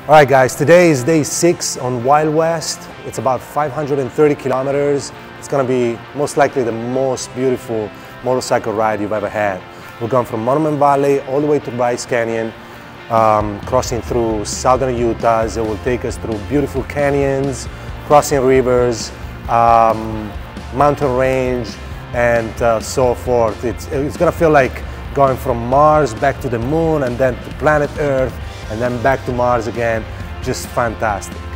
All right guys, today is day 6 on Wild West. It's about 530 kilometers. It's gonna be most likely the most beautiful motorcycle ride you've ever had. We're going from Monument Valley all the way to Bryce Canyon, crossing through southern Utah. It will take us through beautiful canyons, crossing rivers, mountain range, and so forth. It's gonna feel like going from Mars back to the moon and then to planet Earth and then back to Mars again. Just fantastic.